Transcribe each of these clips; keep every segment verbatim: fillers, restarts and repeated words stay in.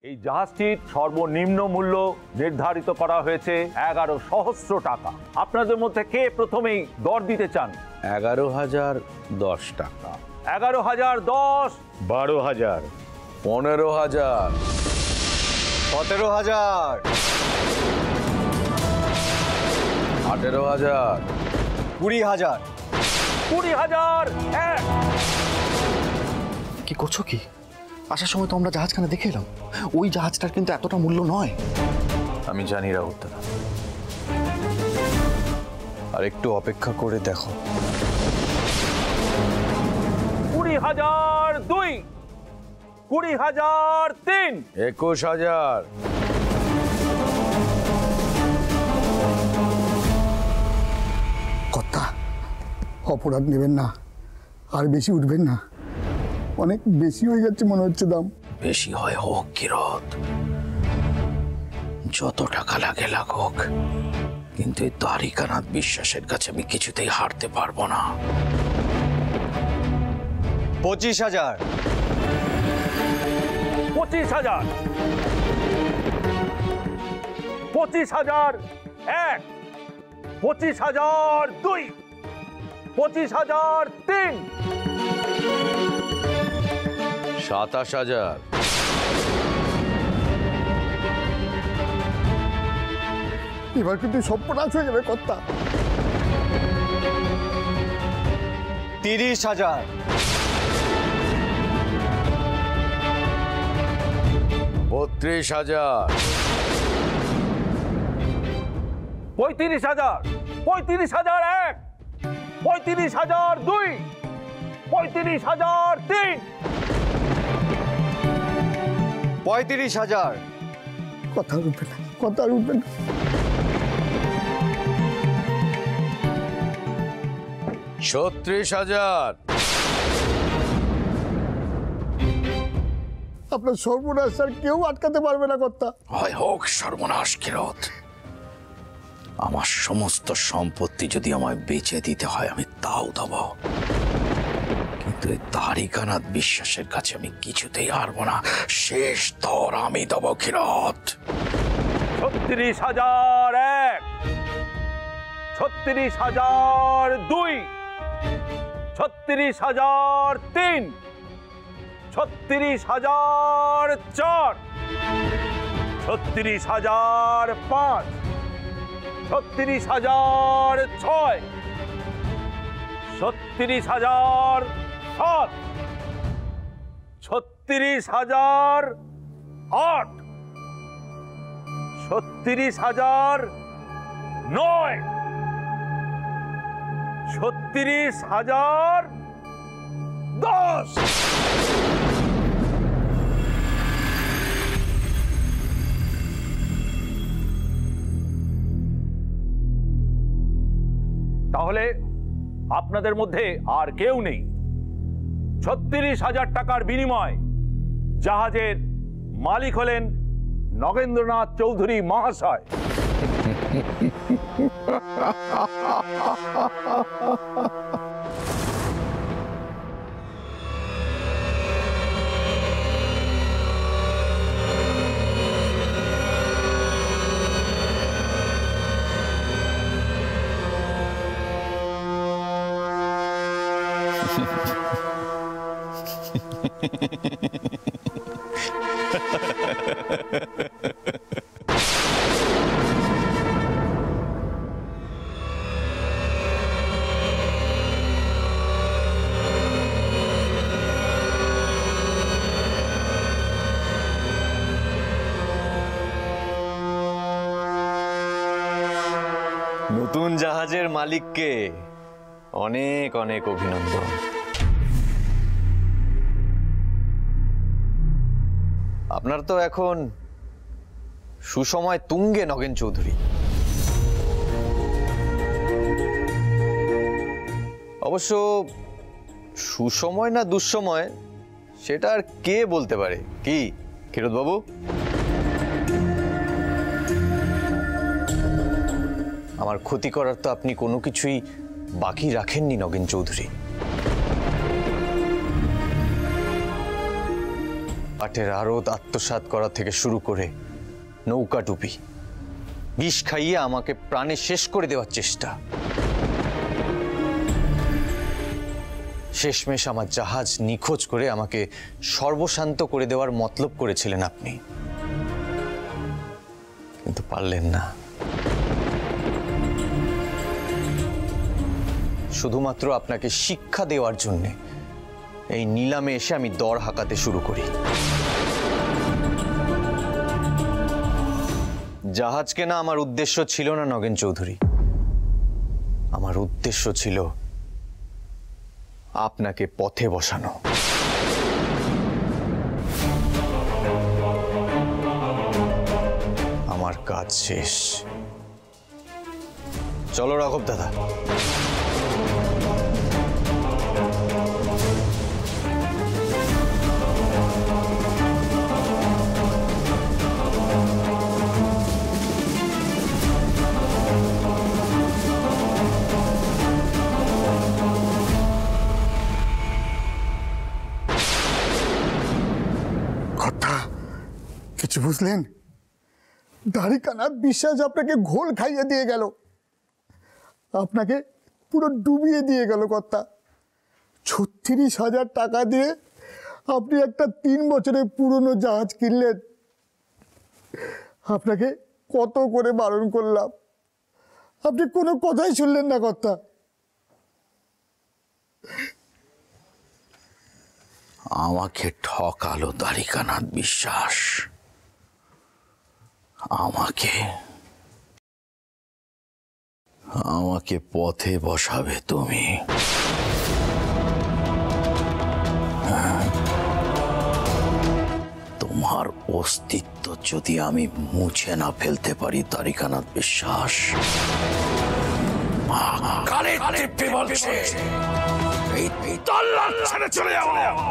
এই জাহাজটির সর্বনিম্ন মূল্য নির্ধারিত করা হয়েছে এগারো সহস্র টাকা। আপনাদের মধ্যে কে প্রথমেই দর দিতে চান? এগারো হাজার দশ টাকা। এগারো হাজার দশ। বারো হাজার। পনেরো হাজার। সতেরো হাজার। আঠেরো হাজার। কুড়ি হাজার। কুড়ি হাজার এক। কি করছো কি? আসার সময় তো আমরা জাহাজখানা দেখে এলাম, ওই জাহাজটার কিন্তু এতটা মূল্য নয়। আমি জানি রাউত দাদা, আর একটু অপেক্ষা করে দেখো। কুড়ি হাজার দুই। কুড়ি হাজার তিন। একুশ হাজার। কর্তা, অপরাধ নেবেন না, আর বেশি উঠবেন না, অনেক বেশি হয়ে যাচ্ছে মনে হচ্ছে দাম। বেশি হয় হোক কিরত, যত টাকা লাগে লাগুক, কিন্তু এই দ্বারিকানাথ বিশ্বাসের কাছে আমি কিছুতেই হারতে পারবো না। পঁচিশ হাজার। পঁচিশ হাজার। পঁচিশ হাজার এক। পঁচিশ হাজার দুই। পঁচিশ হাজার তিন। সাতাশ হাজার। এবার কিন্তু সব প্রকাশ হয়ে যাবে কর্তা। তিরিশ হাজার। বত্রিশ হাজার। পঁয়ত্রিশ হাজার। পঁয়ত্রিশ হাজার এক। পঁয়ত্রিশ হাজার দুই। পঁয়ত্রিশ হাজার তিন। পঁয়ত্রিশ হাজার। কথা উঠবে না, কথা উঠবে না। ছত্রিশ হাজার। আপনার সর্বনাশ স্যার কেউ আটকাতে পারবে না কর্তা। হয় হোক সর্বনাশ কিরত, আমার সমস্ত সম্পত্তি যদি আমায় বেচে দিতে হয় আমি তাও দেব, কিন্তু এই দ্বারিকানাথ বিশ্বাসের কাছে আমি কিছুতেই হারবো না। শেষ দর আমি দেব কিরত। ছত্রিশ হাজার এক। ছত্রিশ হাজার দুই। ছত্রিশ হাজার তিন। ছত্রিশ হাজার চার। ছত্রিশ হাজার পাঁচ। ছত্রিশ হাজার ছয়। ছত্রিশ হাজার সাত। ছত্রিশ হাজার আট। ছত্রিশ হাজার নয়। ছত্রিশ হাজার দশ। তাহলে আপনাদের মধ্যে আর কেউ নেই। ছত্রিশ হাজার টাকার বিনিময় জাহাজের মালিক হলেন নগেন্দ্রনাথ চৌধুরী মহাশয়। নতুন জাহাজের মালিককে অনেক অনেক অভিনন্দন। আপনার তো এখন সুসময় তুঙ্গে নগেন চৌধুরী। অবশ্য সুসময় না দুঃসময় সেটা আর কে বলতে পারে, কি ক্ষীরোদ বাবু? আমার ক্ষতি করার তো আপনি কোনো কিছুই বাকি রাখেননি নগেন চৌধুরী। কাঠের আড়ত আত্মসাৎ করা থেকে শুরু করে নৌকা টুপি বিষ খাইয়ে আমাকে প্রাণে শেষ করে দেওয়ার চেষ্টা। শেষমেশ আমার জাহাজ নিখোঁজ করে আমাকে সর্বশান্ত করে দেওয়ার মতলব করেছিলেন আপনি, কিন্তু পারলেন না। শুধুমাত্র আপনাকে শিক্ষা দেওয়ার জন্যে এই নিলামে এসে আমি দর হাঁকাতে শুরু করি। জাহাজ কেনা আমার উদ্দেশ্য ছিল না নগেন চৌধুরী, আমার উদ্দেশ্য ছিল আপনাকে পথে বসানো। আমার কাজ শেষ। চলো রাঘব দাদা। কিছু বুঝলেন? দ্বারিকানাথ বিশ্বাস আপনাকে ঘোল খাইয়ে দিয়ে গেল, আপনাকে পুরো ডুবিয়ে দিয়ে গেল কর্তা। ছত্রিশ হাজার টাকা দিয়ে আপনি একটা তিন বছরের পুরনো জাহাজ কিনলেন। আপনাকে কত করে বারণ করলাম, আপনি কোনো কথাই শুনলেন না কর্তা। আমাকে ঠকালো দ্বারিকানাথ বিশ্বাস, আমাকে আমাকে পথে বসাবে তুমি। তোমার অস্তিত্ব যদি আমি মুছে না ফেলতে পারি দ্বারিকানাথ বিশ্বাস, কালের দিব্যি বলছে এই তল্লাট ছেড়ে চলে যাও।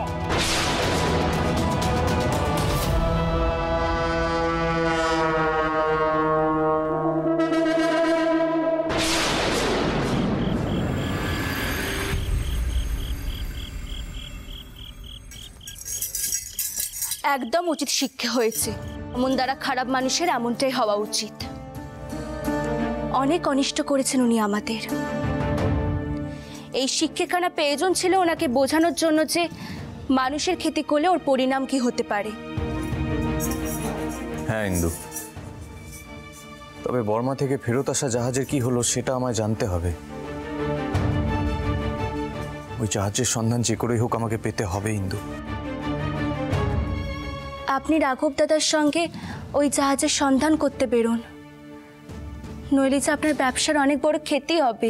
একদম উচিত শিক্ষা হয়েছে। এমন দ্বারা খারাপ মানুষের এমনটাই হওয়া উচিত। অনেক অনিষ্ট করেছেন উনি আমাদের। এই শিক্ষাখানা প্রয়োজন ছিল ওনাকে বোঝানোর জন্য যে মানুষের ক্ষতি করলে ওর পরিণাম কি হতে পারে। হ্যাঁ ইন্দু, তবে বর্মা থেকে ফেরত আসা জাহাজের কি হলো সেটা আমায় জানতে হবে। ওই জাহাজের সন্ধান যে করেই হোক আমাকে পেতে হবে ইন্দু। আপনি রাঘব দাদার সঙ্গে ওই জাহাজের সন্ধান করতে বেরোন, নইলে যে আপনার ব্যবসার অনেক বড় ক্ষতি হবে।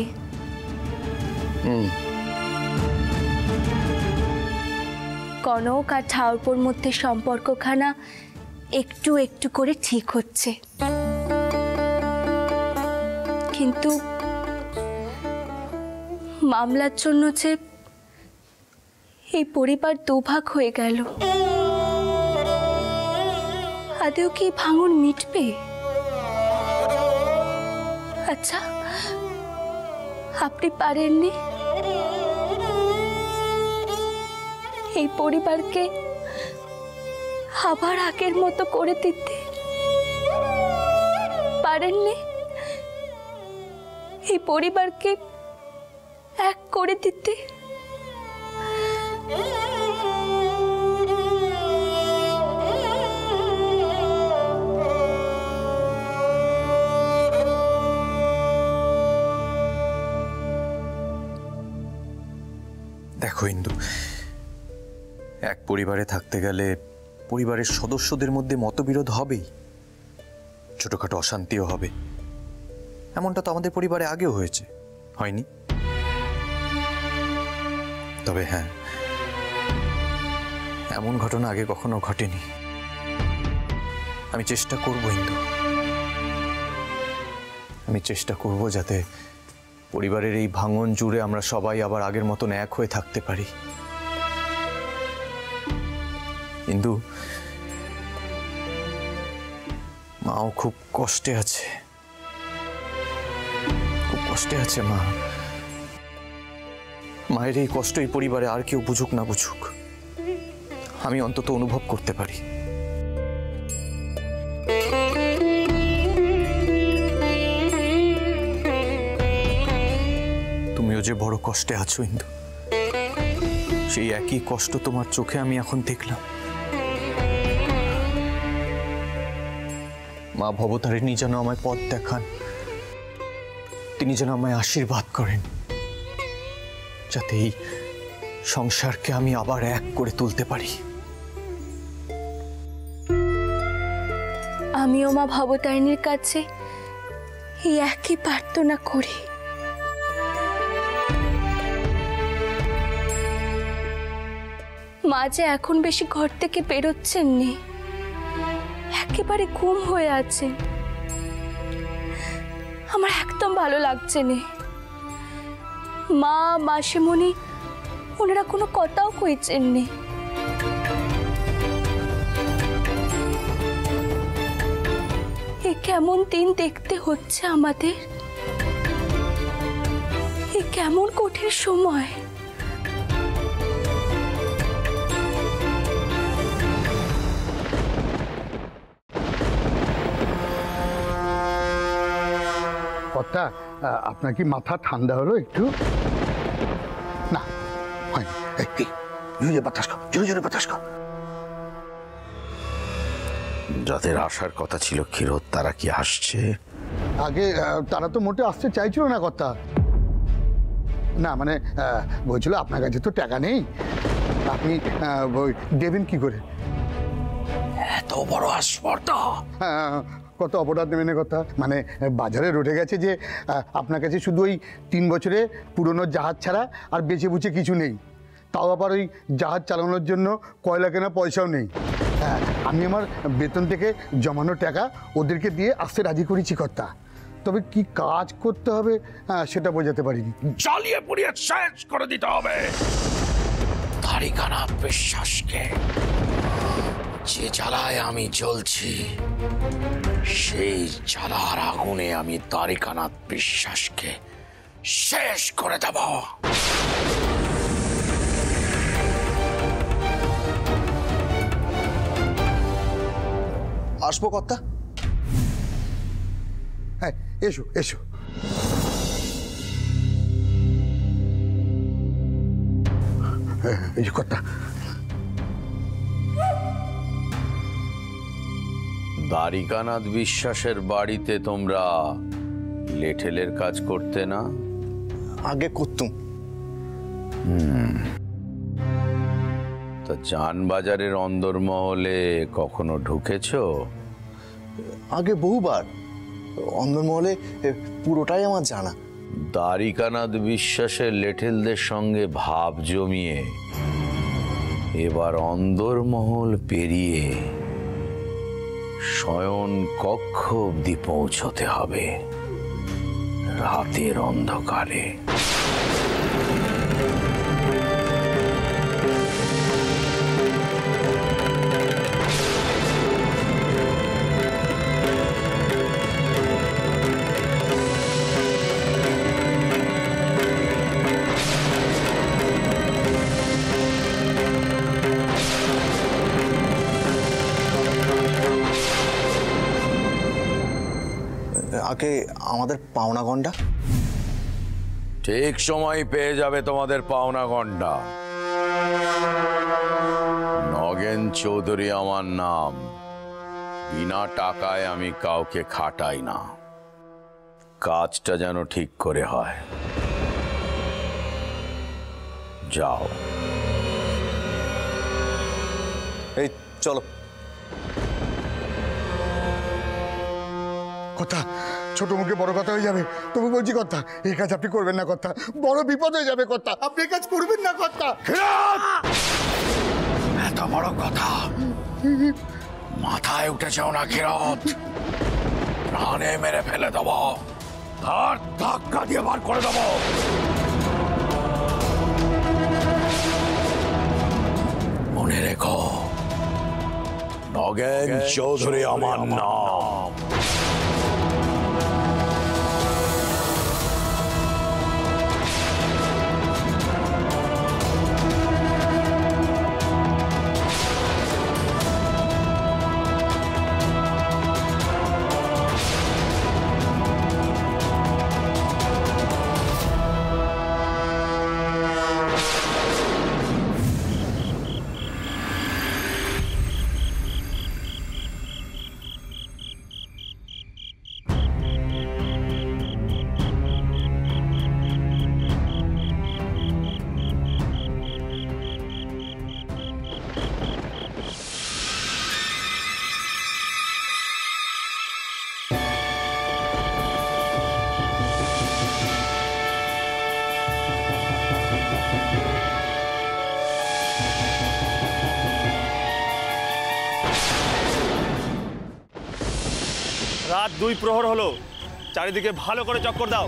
কনক আর ঠাউরপোর মধ্যে সম্পর্কখানা একটু একটু করে ঠিক হচ্ছে, কিন্তু মামলার জন্য যে এই পরিবার দুভাগ হয়ে গেল, আদেও কি ভাঙন মিটবে? আচ্ছা, আপনি পারেননি এই পরিবারকে আবার আগের মতো করে দিতে? পারেননি এই পরিবারকে এক করে দিতে? দেখো ইন্দু, এক পরিবারে থাকতে গেলে পরিবারের সদস্যদের মধ্যে মতবিরোধ হবেই, ছোটখাটো অশান্তিও হবে। এমনটা তো আমাদের পরিবারে আগেও হয়েছে, হয়নি? তবে হ্যাঁ, এমন ঘটনা আগে কখনো ঘটেনি। আমি চেষ্টা করব ইন্দু, আমি চেষ্টা করব যাতে পরিবারের এই ভাঙন জুড়ে আমরা সবাই আবার আগের মতন এক হয়ে থাকতে পারি। কিন্তু মাও খুব কষ্টে আছে, খুব কষ্টে আছে মা। মায়ের এই কষ্ট এই পরিবারে আর কেউ বুঝুক না বুঝুক, আমি অন্তত অনুভব করতে পারি। তুমিও যে বড় কষ্টে আছো ইন্দু, সেই একই কষ্ট তোমার চোখে আমি এখন দেখলাম। মা ভবতারিণী যেন আমায় পথ দেখান, তিনি যেন আমায় আশীর্বাদ করেন, যাতে এই সংসারকে আমি আবার এক করে তুলতে পারি। আমিও মা ভবতারিণীর কাছে এই একই প্রার্থনা করি। মা যে এখন বেশি ঘর থেকে বেরোচ্ছেন নি, একেবারে ঘুম হয়ে আছেন, আমার একদম ভালো লাগছে না। মা মাসিমণি ওনারা কোনো কথাও কইছেন নি। এ কেমন দিন দেখতে হচ্ছে আমাদের, এ কেমন কঠিন সময়। কর্তা, আপনার কি মাথা ঠান্ডা হলো একটু? না হয়নি। এই জোরে বাতাস খাও, জোরে জোরে বাতাস খাও। যাদের আসার কথা ছিল ক্ষীরোদ, তারা কি আসছে? আগে তারা তো মোটে আসতে চাইছিল না কর্তা। না মানে বলছিল আপনার কাছে তো টাকা নেই, আপনি দেবেন কি করে? এত বড় আসপর্দা! হ্যাঁ, কত অপরাধ নেবেন কথা। মানে বাজারে রটে গেছে যে আপনার কাছে শুধু ওই তিন বছরে পুরনো জাহাজ ছাড়া আর বেঁচে বুঝে কিছু নেই, তাও আবার ওই জাহাজ চালানোর জন্য কয়লা কেনা পয়সাও নেই। হ্যাঁ, আমি আমার বেতন থেকে জমানো টাকা ওদেরকে দিয়ে আসতে রাজি করেছি কর্তা, তবে কি কাজ করতে হবে সেটা বোঝাতে পারিনি। জ্বালিয়ে পুড়িয়ে শেষ করে দিতে হবে দ্বারিকানাথ বিশ্বাসকে। যে জ্বালায় আমি জ্বলছি, সেই জ্বালার আগুনে আমি দ্বারিকানাথ বিশ্বাসকে শেষ করে দেব। আসবো কর্তা? হ্যাঁ, এসো এসো। এই যে কর্তা, দ্বারিকানাথ বিশ্বাসের বাড়িতে তোমরা লেঠেলের কাজ করতে না? আগে করতুম। তা চানবাজারের অন্দরমহলে কখনো ঢুকেছো? আগে বহুবার। অন্দরমহলে পুরোটাই আমার জানা। দ্বারিকানাথ বিশ্বাসের লেঠেলদের সঙ্গে ভাব জমিয়ে এবার অন্দরমহল পেরিয়ে শয়ন কক্ষ অব্দি পৌঁছতে হবে রাতের অন্ধকারে। আগে আমাদের পাওনা গন্ডা? ঠিক সময় পেয়ে যাবে তোমাদের পাওনা গন্ডা। নগেন চৌধুরী আমার নাম। বিনা টাকায় আমি কাউকে খাটাই না। কাজটা যেন ঠিক করে হয়। যাও। এই চলো। কথা ছোট মুখে বড় কথা হয়ে যাবে, তবু বলছি কথা, এই কাজ আপনি করবেন না কথা, বড় বিপদ হয়ে যাবে কথা, আপনি এই কাজ করবেন না কথা। এত বড় কথা মাথায় উঠে যাও না ক্ষীরোদ, প্রাণে মেরে ফেলে দেব, তার ধাক্কা দিয়ে বার করে দেব। মনে রেখো, নগেন চৌধুরী আমার নাম। রাত দুই প্রহর হলো, চারিদিকে ভালো করে চক্কর দাও।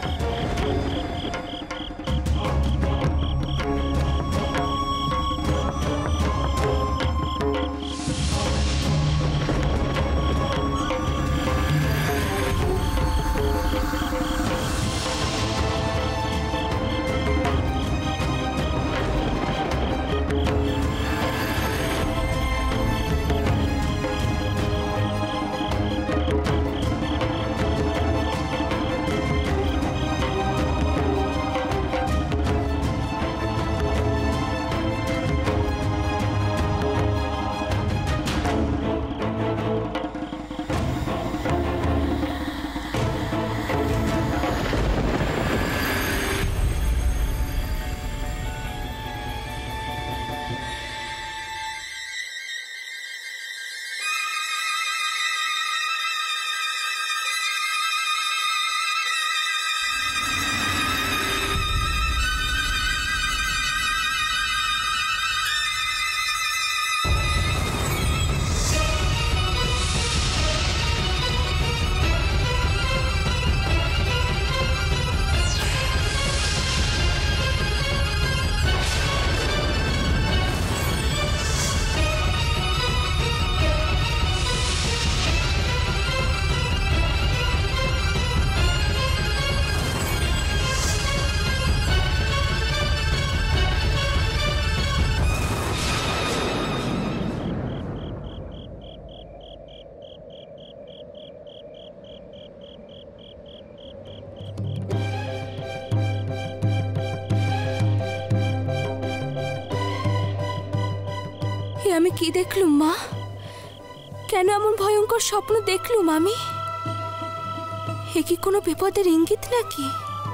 আমি কি দেখলুম মা? কেন এমন ভয়ঙ্কর স্বপ্ন দেখলুম আমি? এ কি কোনো বিপদের ইঙ্গিত নাকি?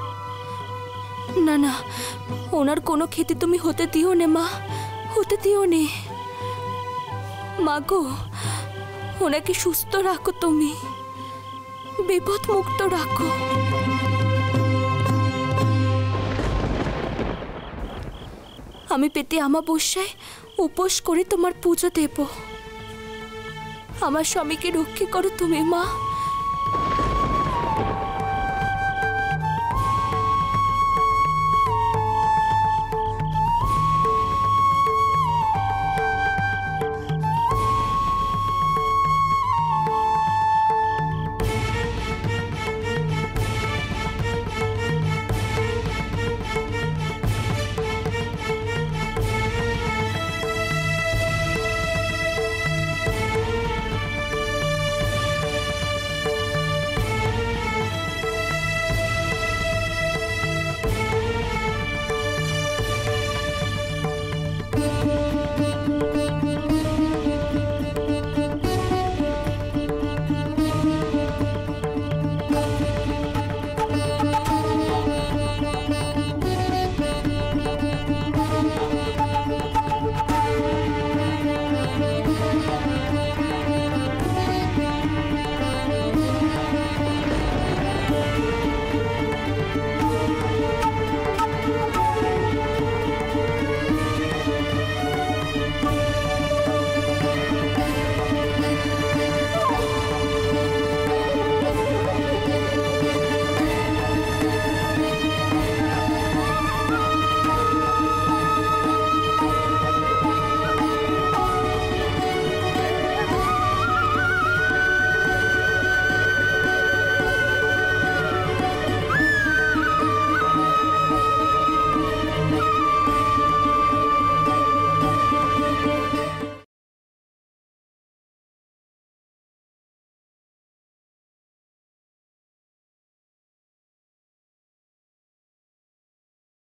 না না, ওনার কোনো ক্ষতি তুমি হতে দিও নে মা, হতে দিও নে। মা গো, ওনাকে সুস্থ রাখো, তুমি বিপদ মুক্ত রাখো। আমি পেতে আমাবস্যায় উপোস করে তোমার পুজো দেব। আমার স্বামীকে রক্ষা করো তুমি মা।